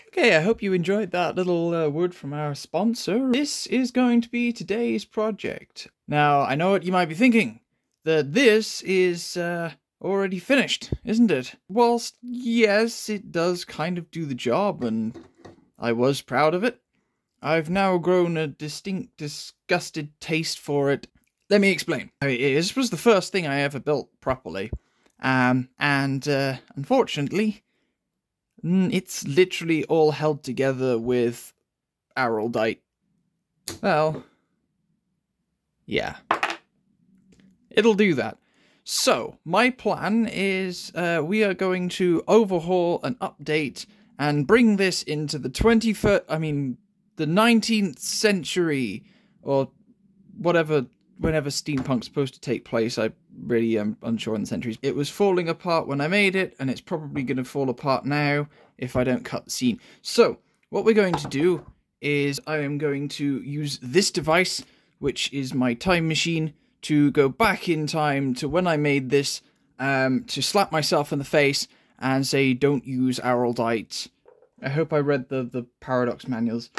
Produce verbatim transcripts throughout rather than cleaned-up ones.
Okay, I hope you enjoyed that little uh, word from our sponsor. This is going to be today's project. Now, I know what you might be thinking, that this is uh, already finished, isn't it? Whilst, yes, it does kind of do the job, and I was proud of it, I've now grown a distinct, disgusted taste for it. Let me explain. I mean, this was the first thing I ever built properly, um, and uh, unfortunately, it's literally all held together with Araldite. Well, yeah. It'll do that. So, my plan is uh, we are going to overhaul and update and bring this into the twenty-first, I mean, the nineteenth century, or whatever, whenever steampunk's supposed to take place. I really am unsure on the centuries. It was falling apart when I made it, and it's probably going to fall apart now if I don't cut the scene. So, what we're going to do is I am going to use this device, which is my time machine, to go back in time to when I made this, um, to slap myself in the face and say, don't use Araldite. I hope I read the, the Paradox manuals.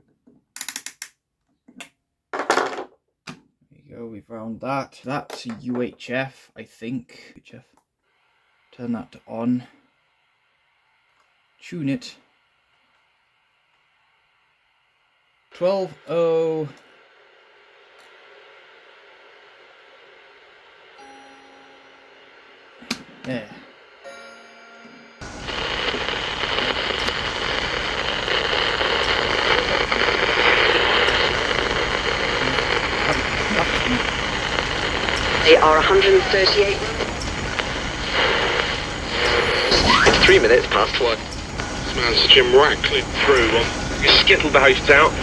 Go, we found that. That's a U H F, I think. U H F. Turn that to on. Tune it. twelve oh. There. They are one hundred thirty-eight. Three minutes past one. This man's Jim Ratcliffe through on his skittle behaved out.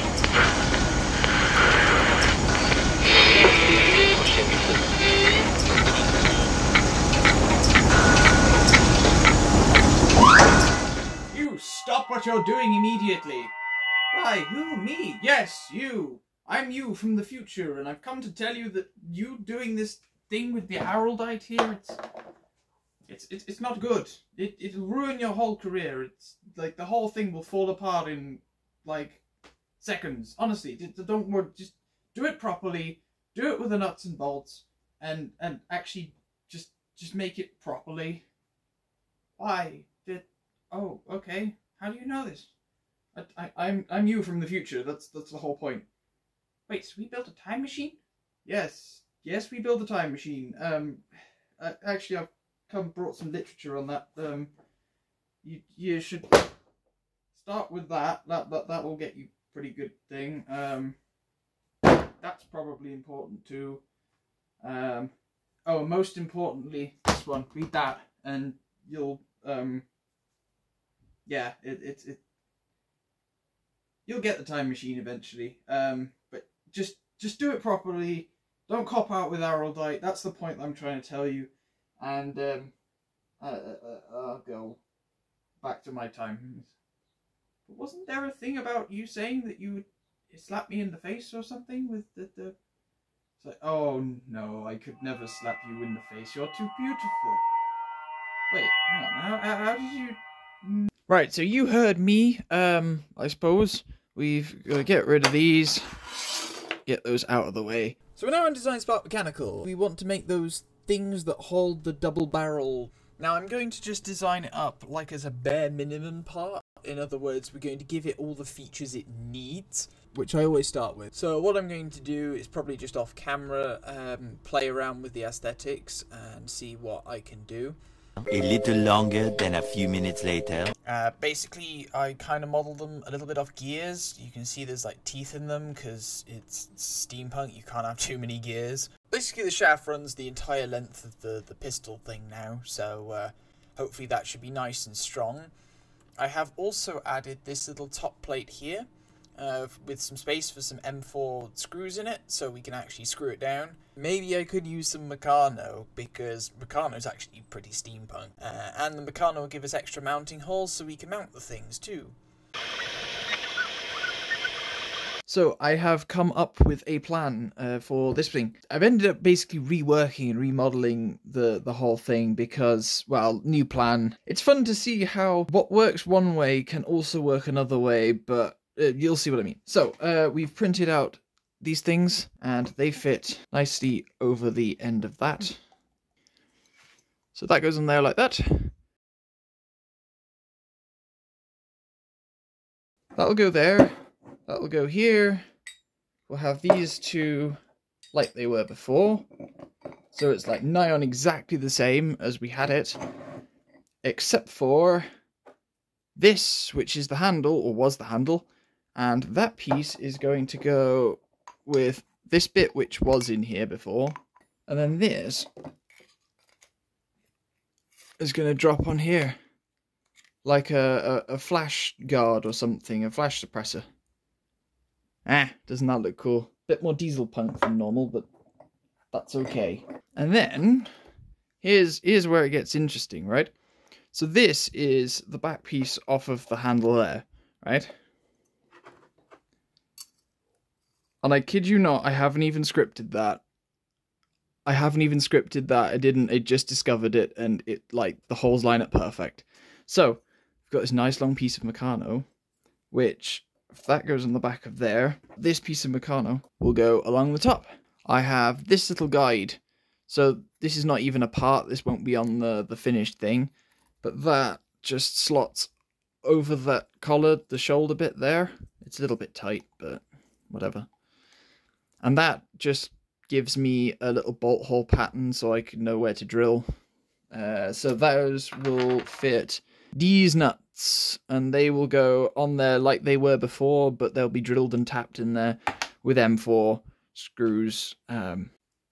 You stop what you're doing immediately. Why, who, me? Yes, you. I'm you from the future, and I've come to tell you that you doing this thing with the Araldite here, it's, it's, it's, it's not good. It, it'll ruin your whole career. It's, like, the whole thing will fall apart in, like, seconds. Honestly, don't worry, just do it properly, do it with the nuts and bolts, and, and actually just, just make it properly. Why? Did, oh, okay. How do you know this? I, I, I'm, I'm you from the future, that's, that's the whole point. Wait, so we built a time machine? Yes. Yes, we built a time machine. Um, uh, actually, I've come brought some literature on that. Um, you, you should start with that. That, that. that will get you a pretty good thing. Um, that's probably important too. Um, oh, most importantly, this one. Read that, and you'll, um, yeah, it, it, it, you'll get the time machine eventually. Um, but Just just do it properly. Don't cop out with Araldite. That's the point I'm trying to tell you. And um, uh, uh, I'll go back to my time. But wasn't there a thing about you saying that you would slap me in the face or something with the... the... It's like, oh no, I could never slap you in the face. You're too beautiful. Wait, hang on. How, how, how did you... Right, so you heard me, um, I suppose. We've got to get rid of these. Get those out of the way. So we're now in Design Spark Mechanical. We want to make those things that hold the double barrel. Now I'm going to just design it up like as a bare minimum part. In other words, we're going to give it all the features it needs, which I always start with. So what I'm going to do is probably just off camera, um, play around with the aesthetics and see what I can do. A little longer than a few minutes later. Uh, basically, I kind of modelled them a little bit off gears. You can see there's like teeth in them because it's steampunk. You can't have too many gears. Basically, the shaft runs the entire length of the, the pistol thing now. So uh, hopefully that should be nice and strong. I have also added this little top plate here uh, with some space for some M four screws in it so we can actually screw it down. Maybe I could use some Meccano because Meccano is actually pretty steampunk. Uh, and the Meccano will give us extra mounting holes so we can mount the things too. So So I have come up with a plan uh, for this thing. I've ended up basically reworking and remodeling the, the whole thing because, well, new plan. It's fun to see how what works one way can also work another way, but uh, you'll see what I mean. So uh, we've printed out these things and they fit nicely over the end of that. So that goes on there like that. That'll go there. That'll go here. We'll have these two like they were before. So it's like nigh on exactly the same as we had it. Except for this, which is the handle, or was the handle. And that piece is going to go with this bit, which was in here before. And then this is going to drop on here. Like a, a, a flash guard or something, a flash suppressor. Ah, doesn't that look cool? Bit more diesel punk than normal, but that's okay. And then, here's, here's where it gets interesting, right? So this is the back piece off of the handle there, right? And I kid you not, I haven't even scripted that. I haven't even scripted that, I didn't, I just discovered it, and it, like, the holes line up perfect. So, we've got this nice long piece of Meccano, which, if that goes on the back of there, this piece of Meccano will go along the top. I have this little guide, so this is not even a part, this won't be on the, the finished thing, but that just slots over that collar, the shoulder bit there. It's a little bit tight, but whatever. And that just gives me a little bolt hole pattern so I can know where to drill. Uh, so those will fit these nuts, and they will go on there like they were before, but they'll be drilled and tapped in there with M four screws. Um,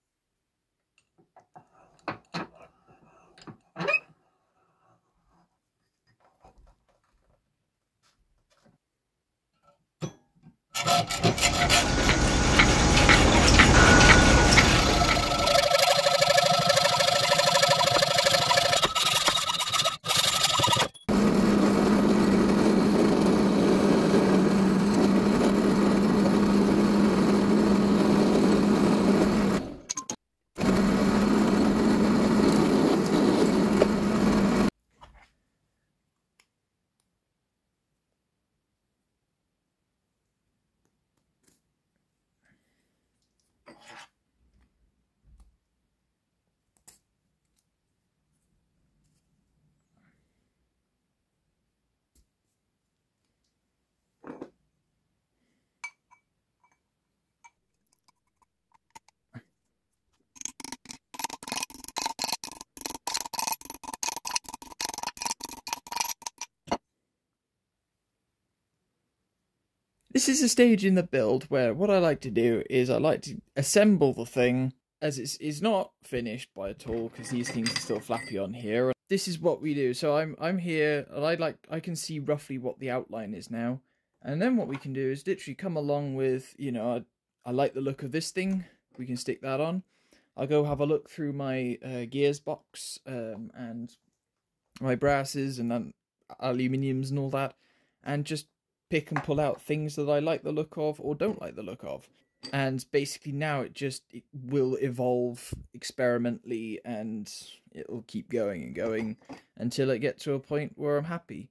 This is a stage in the build where what I like to do is I like to assemble the thing as it's, it's not finished by at all, because these things are still flappy on here. This is what we do. So I'm I'm here and I like I can see roughly what the outline is now. And then what we can do is literally come along with, you know, I, I like the look of this thing. We can stick that on. I'll go have a look through my uh, gears box um, and my brasses and um, aluminiums and all that, and just pick and pull out things that I like the look of or don't like the look of. And basically now it just it will evolve experimentally, and it'll keep going and going until it gets to a point where I'm happy.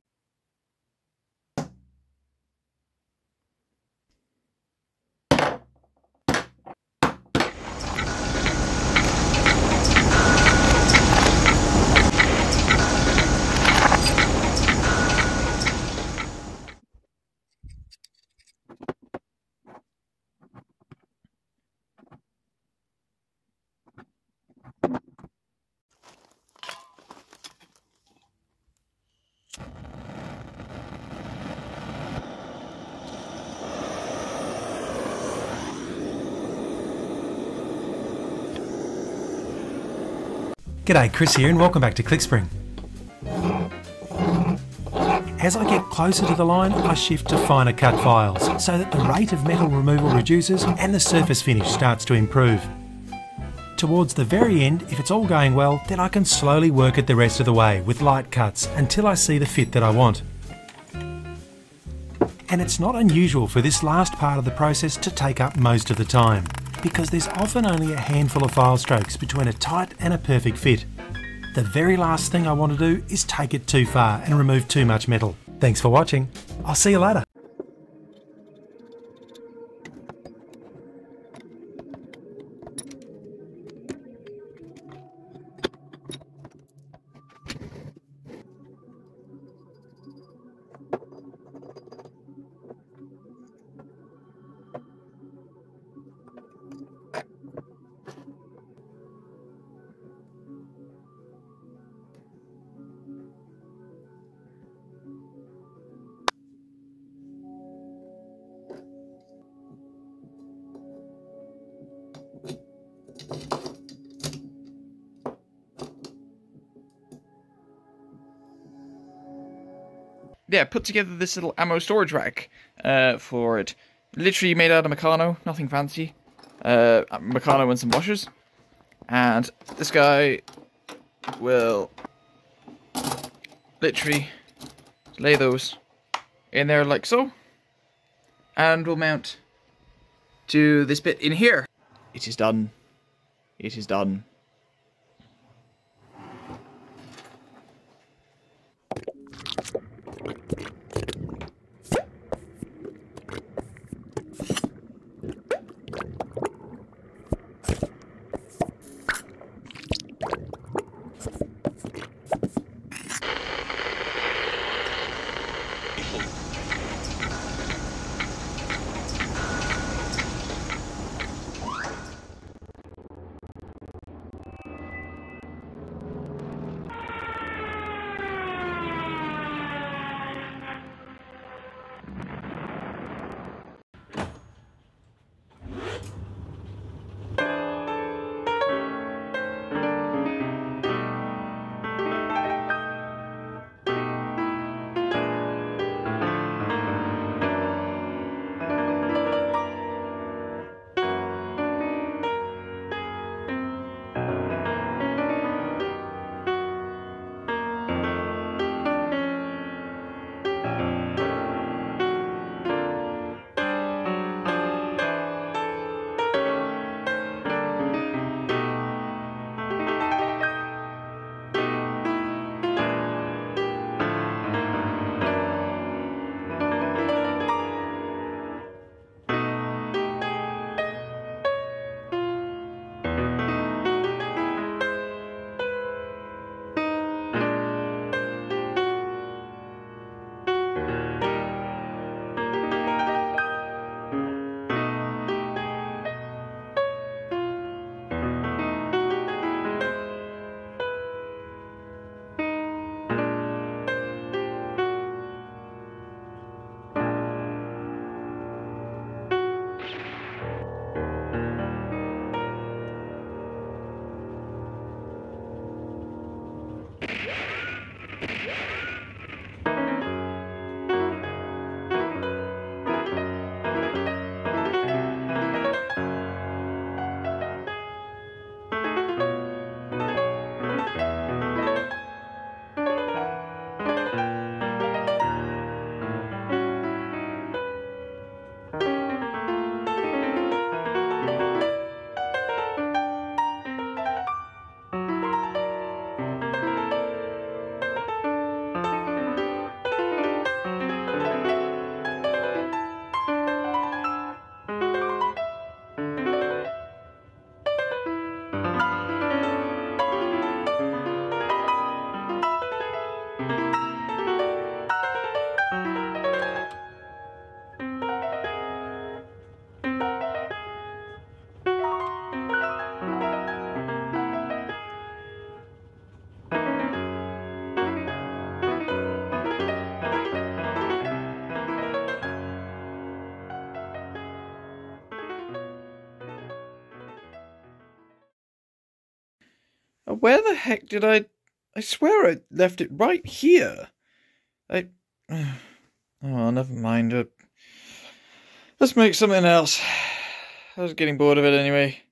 G'day, Chris here and welcome back to ClickSpring. As I get closer to the line, I shift to finer cut files so that the rate of metal removal reduces and the surface finish starts to improve. Towards the very end, if it's all going well, then I can slowly work it the rest of the way with light cuts until I see the fit that I want. And it's not unusual for this last part of the process to take up most of the time, because there's often only a handful of file strokes between a tight and a perfect fit. The very last thing I want to do is take it too far and remove too much metal. Thanks for watching. I'll see you later. Yeah, put together this little ammo storage rack uh, for it. Literally made out of Meccano, nothing fancy. Uh, Meccano and some washers. And this guy will literally lay those in there like so. And we'll mount to this bit in here. It is done. It is done. Where the heck did I... I swear I left it right here. I... Oh, never mind. Uh, let's make something else. I was getting bored of it anyway.